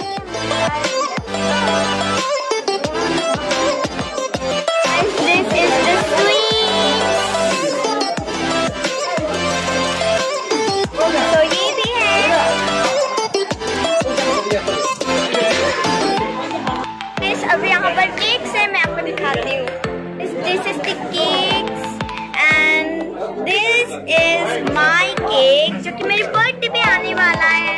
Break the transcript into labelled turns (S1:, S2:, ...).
S1: अब यहाँ पर केक्स है, मैं आपको दिखाती हूँ। This is the cakes and this is my cake जो कि मेरे बर्थडे पे आने वाला है।